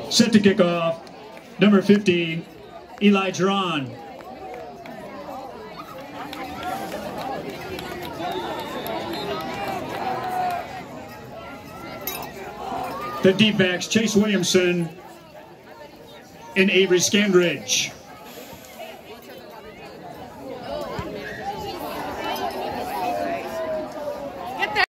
Set to kick off, number 50, Eli Dron. The deep backs, Chase Williamson and Avery Scandridge.